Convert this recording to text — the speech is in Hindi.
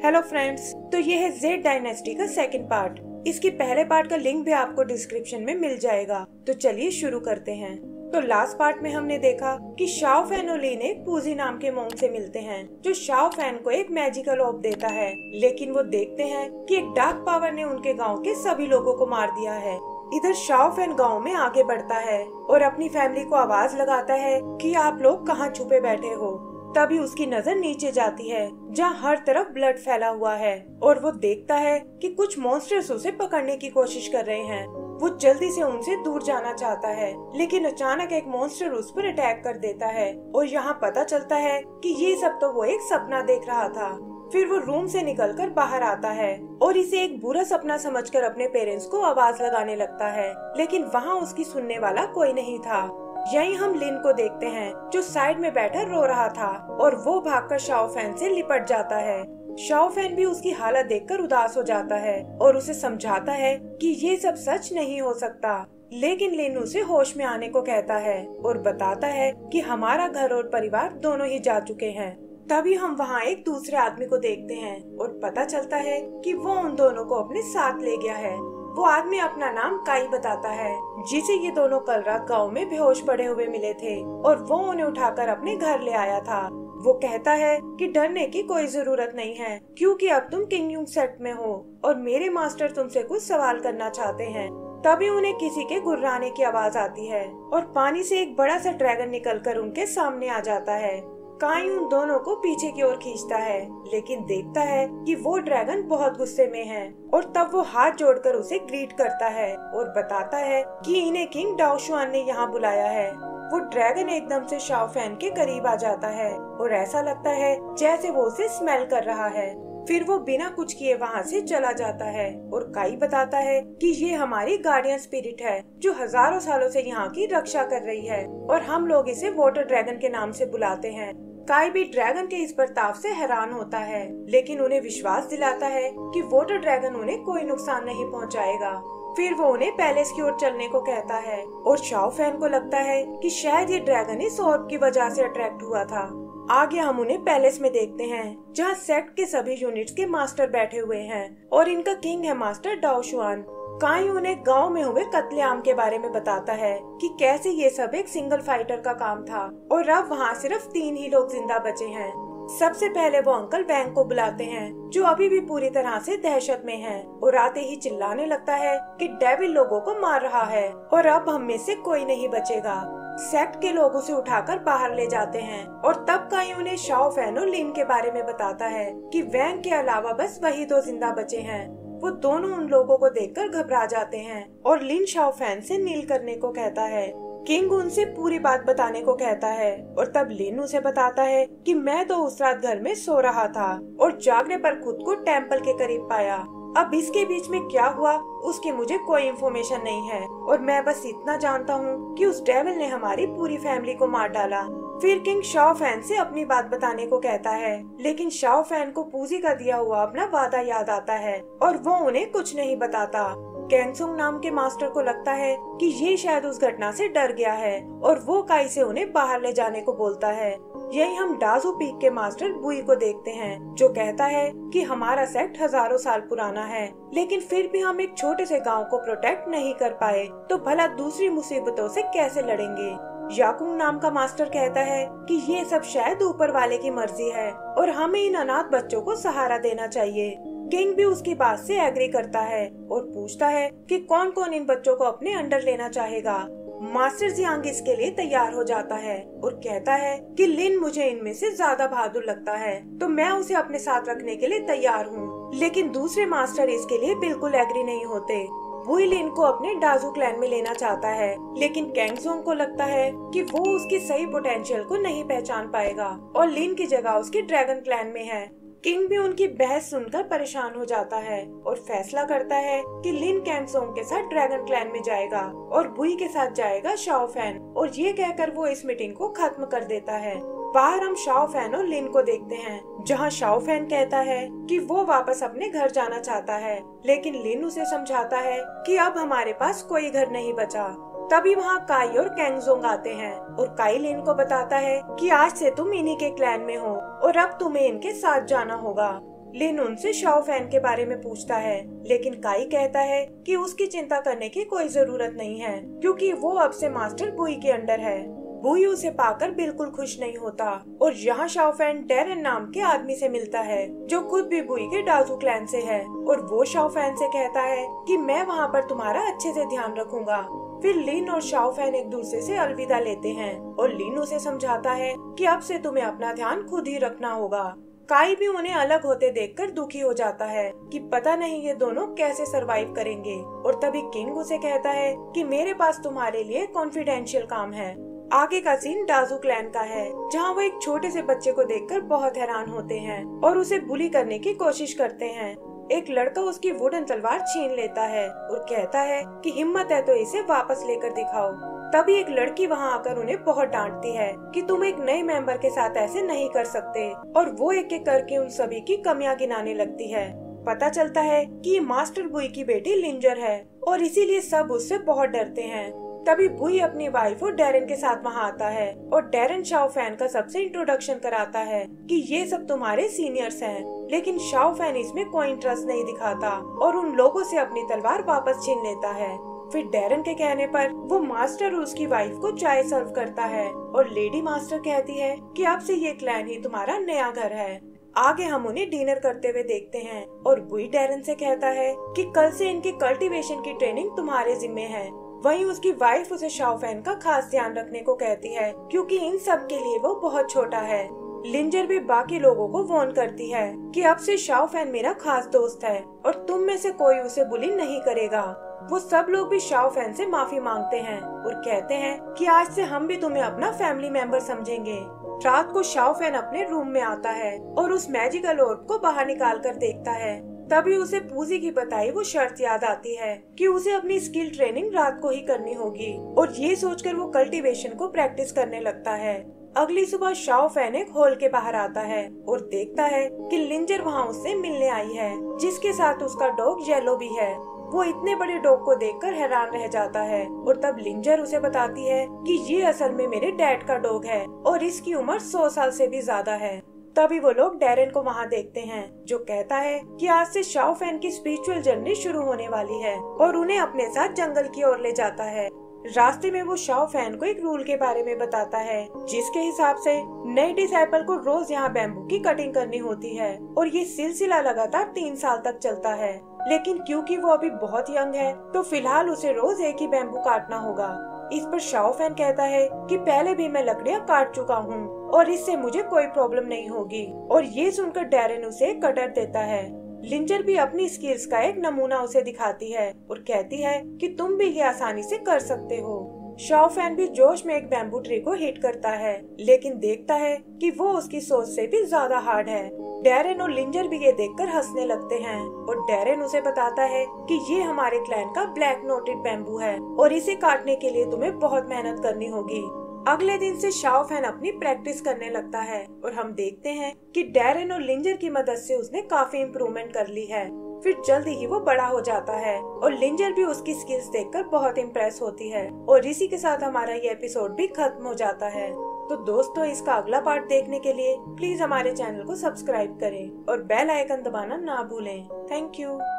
हेलो फ्रेंड्स, तो ये है जेड डायनेस्टी का सेकंड पार्ट। इसके पहले पार्ट का लिंक भी आपको डिस्क्रिप्शन में मिल जाएगा। तो चलिए शुरू करते हैं। तो लास्ट पार्ट में हमने देखा कि शाओ फैन और लिन एक पूजी नाम के मोंक से मिलते हैं, जो शाओ फैन को एक मैजिकल ऑर्ब देता है। लेकिन वो देखते हैं कि एक डार्क पावर ने उनके गांव के सभी लोगों को मार दिया है। इधर शाओ फैन गाँव में आगे बढ़ता है और अपनी फैमिली को आवाज लगाता है कि आप लोग कहाँ छुपे बैठे हो। तभी उसकी नजर नीचे जाती है जहाँ हर तरफ ब्लड फैला हुआ है और वो देखता है कि कुछ मॉन्स्टर्स उसे पकड़ने की कोशिश कर रहे हैं। वो जल्दी से उनसे दूर जाना चाहता है, लेकिन अचानक एक मॉन्स्टर उस पर अटैक कर देता है और यहाँ पता चलता है कि ये सब तो वो एक सपना देख रहा था। फिर वो रूम से निकलकर बाहर आता है और इसे एक बुरा सपना समझकर अपने पेरेंट्स को आवाज लगाने लगता है, लेकिन वहाँ उसकी सुनने वाला कोई नहीं था। यहीं हम लिन को देखते हैं जो साइड में बैठा रो रहा था और वो भागकर शाओ फैन से लिपट जाता है। शाओ फैन भी उसकी हालत देखकर उदास हो जाता है और उसे समझाता है कि ये सब सच नहीं हो सकता। लेकिन लिन उसे होश में आने को कहता है और बताता है कि हमारा घर और परिवार दोनों ही जा चुके हैं। तभी हम वहाँ एक दूसरे आदमी को देखते हैं और पता चलता है कि वो उन दोनों को अपने साथ ले गया है। वो आदमी अपना नाम काई बताता है, जिसे ये दोनों कल रात गाँव में बेहोश पड़े हुए मिले थे और वो उन्हें उठाकर अपने घर ले आया था। वो कहता है कि डरने की कोई जरूरत नहीं है, क्योंकि अब तुम किंगयुंग सेक्ट में हो और मेरे मास्टर तुमसे कुछ सवाल करना चाहते हैं। तभी उन्हें किसी के गुर्राने की आवाज आती है और पानी से एक बड़ा सा ड्रैगन निकलकर उनके सामने आ जाता है। काई उन दोनों को पीछे की ओर खींचता है, लेकिन देखता है कि वो ड्रैगन बहुत गुस्से में है और तब वो हाथ जोड़कर उसे ग्रीट करता है और बताता है कि इन्हें किंग डाओशुआन ने यहाँ बुलाया है। वो ड्रैगन एकदम से शाओ फैन के करीब आ जाता है और ऐसा लगता है जैसे वो उसे स्मेल कर रहा है। फिर वो बिना कुछ किए वहाँ से चला जाता है और काई बताता है कि ये हमारी गार्डियन स्पिरिट है जो हजारों सालों से यहाँ की रक्षा कर रही है और हम लोग इसे वाटर ड्रैगन के नाम से बुलाते हैं। काई भी ड्रैगन के इस बर्ताव से हैरान होता है, लेकिन उन्हें विश्वास दिलाता है कि वाटर ड्रैगन उन्हें कोई नुकसान नहीं पहुंचाएगा। फिर वो उन्हें पैलेस की ओर चलने को कहता है और शाओ फैन को लगता है कि शायद ये ड्रैगन इस ऑर्ब की वजह से अट्रैक्ट हुआ था। आगे हम उन्हें पैलेस में देखते हैं जहाँ सेक्ट के सभी यूनिट्स के मास्टर बैठे हुए हैं और इनका किंग है मास्टर डाओशुआन। काई उन्हें गांव में हुए कत्लेआम के बारे में बताता है कि कैसे ये सब एक सिंगल फाइटर का काम था और अब वहाँ सिर्फ 3 ही लोग जिंदा बचे हैं। सबसे पहले वो अंकल वैंग को बुलाते हैं, जो अभी भी पूरी तरह से दहशत में है और आते ही चिल्लाने लगता है कि डेविल लोगों को मार रहा है और अब हम में से कोई नहीं बचेगा। सेक्ट के लोग उसे उठाकर बाहर ले जाते हैं और तब काई उन्हें शाओ फैन और लिन के बारे में बताता है कि वैंग के अलावा बस वही 2 जिंदा बचे हैं। वो दोनों उन लोगों को देखकर घबरा जाते हैं और लिन शाओ फैन से नील करने को कहता है। किंग उनसे पूरी बात बताने को कहता है और तब लिन उसे बताता है कि मैं तो उस रात घर में सो रहा था और जागने पर खुद को टेम्पल के करीब पाया। अब इसके बीच में क्या हुआ उसकी मुझे कोई इन्फॉर्मेशन नहीं है और मैं बस इतना जानता हूँ कि उस डेविल ने हमारी पूरी फैमिली को मार डाला। फिर किंग शाओ फैन से अपनी बात बताने को कहता है, लेकिन शाओ फैन को पूजी का दिया हुआ अपना वादा याद आता है और वो उन्हें कुछ नहीं बताता। कैंगसुंग नाम के मास्टर को लगता है कि ये शायद उस घटना से डर गया है और वो काई से उन्हें बाहर ले जाने को बोलता है। यही हम डाजू पीक के मास्टर बुई को देखते हैं, जो कहता है कि हमारा सेक्ट हजारों साल पुराना है, लेकिन फिर भी हम एक छोटे से गांव को प्रोटेक्ट नहीं कर पाए, तो भला दूसरी मुसीबतों से कैसे लड़ेंगे। याकुंग नाम का मास्टर कहता है कि ये सब शायद ऊपर वाले की मर्जी है और हमें इन अनाथ बच्चों को सहारा देना चाहिए। किंग भी उसकी बात से एग्री करता है और पूछता है कि कौन कौन इन बच्चों को अपने अंडर लेना चाहेगा। मास्टर जियांग इसके लिए तैयार हो जाता है और कहता है कि लिन मुझे इनमें से ज्यादा बहादुर लगता है, तो मैं उसे अपने साथ रखने के लिए तैयार हूँ। लेकिन दूसरे मास्टर इसके लिए बिल्कुल एग्री नहीं होते। बुई लिन को अपने डाजू क्लैन में लेना चाहता है, लेकिन कैंगसोंग को लगता है कि वो उसकी सही पोटेंशियल को नहीं पहचान पाएगा और लिन की जगह उसके ड्रैगन क्लैन में है। किंग भी उनकी बहस सुनकर परेशान हो जाता है और फैसला करता है कि लिन कैंगसोंग के साथ ड्रैगन क्लैन में जाएगा और बुई के साथ जाएगा शाओ फैन, और ये कहकर वो इस मीटिंग को खत्म कर देता है। बाहर हम शाओ फैन और लिन को देखते हैं, जहाँ शाओ फैन कहता है कि वो वापस अपने घर जाना चाहता है, लेकिन लिन उसे समझाता है कि अब हमारे पास कोई घर नहीं बचा। तभी वहाँ काई और कैंगजोंग आते हैं और काई लिन को बताता है कि आज से तुम इन्हीं के क्लैन में हो और अब तुम्हें इनके साथ जाना होगा। लिन उनसे शाओ फैन के बारे में पूछता है, लेकिन काई कहता है कि उसकी चिंता करने की कोई जरूरत नहीं है क्योंकि वो अब से मास्टर बुई के अंडर है। बुई उसे पाकर बिल्कुल खुश नहीं होता और यहाँ शाओ फैन डेरेन नाम के आदमी से मिलता है जो खुद भी बुई के डाजू क्लैन से है और वो शाओ फैन से कहता है कि मैं वहाँ पर तुम्हारा अच्छे से ध्यान रखूंगा। फिर लिन और शाओ फैन एक दूसरे से अलविदा लेते हैं और लिन उसे समझाता है कि अब से तुम्हें अपना ध्यान खुद ही रखना होगा। काई भी उन्हें अलग होते देखकर दुखी हो जाता है कि पता नहीं ये दोनों कैसे सरवाइव करेंगे और तभी किंग उसे कहता है कि मेरे पास तुम्हारे लिए कॉन्फिडेंशियल काम है। आगे का सीन डाजू क्लैन का है जहाँ वो एक छोटे से बच्चे को देखकर बहुत हैरान होते हैं और उसे बुली करने की कोशिश करते हैं। एक लड़का उसकी वुडन तलवार छीन लेता है और कहता है कि हिम्मत है तो इसे वापस लेकर दिखाओ। तभी एक लड़की वहां आकर उन्हें बहुत डांटती है कि तुम एक नए मेंबर के साथ ऐसे नहीं कर सकते और वो एक एक करके उन सभी की कमियां गिनाने लगती है। पता चलता है कि ये मास्टर बुई की बेटी लिंजर है और इसीलिए सब उससे बहुत डरते हैं। तभी बुई अपनी वाइफ और डेरेन के साथ वहां आता है और डेरेन शाओ फैन का सबसे इंट्रोडक्शन कराता है कि ये सब तुम्हारे सीनियर्स हैं। लेकिन शाओ फैन इसमें कोई इंटरेस्ट नहीं दिखाता और उन लोगों से अपनी तलवार वापस छीन लेता है। फिर डेरेन के कहने पर वो मास्टर और उसकी वाइफ को चाय सर्व करता है और लेडी मास्टर कहती है कि अब से ये क्लैन ही तुम्हारा नया घर है। आगे हम उन्हें डिनर करते हुए देखते हैं और बुई डेरेन से कहता है कि कल से इनकी कल्टीवेशन की ट्रेनिंग तुम्हारे जिम्मे है। वहीं उसकी वाइफ उसे शाओ फैन का खास ध्यान रखने को कहती है क्योंकि इन सब के लिए वो बहुत छोटा है। लिंजर भी बाकी लोगों को वार्न करती है कि अब से शाओ फैन मेरा खास दोस्त है और तुम में से कोई उसे बुली नहीं करेगा। वो सब लोग भी शाओ फैन से माफी मांगते हैं और कहते हैं कि आज से हम भी तुम्हें अपना फैमिली मेंबर समझेंगे। रात को शाओ फैन अपने रूम में आता है और उस मैजिकल ऑर्ब को बाहर निकाल कर देखता है। तभी उसे पूजी की बताई वो शर्त याद आती है कि उसे अपनी स्किल ट्रेनिंग रात को ही करनी होगी और ये सोचकर वो कल्टीवेशन को प्रैक्टिस करने लगता है। अगली सुबह शाओ फैन एक हॉल के बाहर आता है और देखता है कि लिंजर वहाँ उससे मिलने आई है जिसके साथ उसका डॉग येलो भी है। वो इतने बड़े डॉग को देखकर हैरान रह जाता है और तब लिंजर उसे बताती है कि ये असल में मेरे डैड का डॉग है और इसकी उम्र 100 साल से भी ज्यादा है। तभी वो लोग डेरेन को वहाँ देखते हैं जो कहता है कि आज से शाओ फैन की स्पिरिचुअल जर्नी शुरू होने वाली है और उन्हें अपने साथ जंगल की ओर ले जाता है। रास्ते में वो शाओ फैन को एक रूल के बारे में बताता है जिसके हिसाब से नए डिसाइपल को रोज यहाँ बैम्बू की कटिंग करनी होती है और ये सिलसिला लगातार 3 साल तक चलता है। लेकिन क्योंकि वो अभी बहुत यंग है तो फिलहाल उसे रोज एक ही बैम्बू काटना होगा। इस पर शाओ फैन कहता है कि पहले भी मैं लकड़ियाँ काट चुका हूँ और इससे मुझे कोई प्रॉब्लम नहीं होगी और ये सुनकर डेरेन उसे कटर देता है। लिंजर भी अपनी स्किल्स का एक नमूना उसे दिखाती है और कहती है कि तुम भी ये आसानी से कर सकते हो। शाओ फैन भी जोश में एक बैम्बू ट्री को हिट करता है लेकिन देखता है कि वो उसकी सोच से भी ज्यादा हार्ड है। डेरेन और लिंजर भी ये देखकर हंसने लगते हैं और डेरेन उसे बताता है कि ये हमारे क्लैन का ब्लैक नोटेड बैम्बू है और इसे काटने के लिए तुम्हें बहुत मेहनत करनी होगी। अगले दिन से शाओ फैन अपनी प्रैक्टिस करने लगता है और हम देखते हैं कि डेरेन और लिंजर की मदद से उसने काफी इम्प्रूवमेंट कर ली है। फिर जल्दी ही वो बड़ा हो जाता है और लिंजर भी उसकी स्किल्स देखकर बहुत इम्प्रेस होती है और इसी के साथ हमारा ये एपिसोड भी खत्म हो जाता है। तो दोस्तों इसका अगला पार्ट देखने के लिए प्लीज हमारे चैनल को सब्सक्राइब करें और बेल आइकन दबाना ना भूलें। Thank you.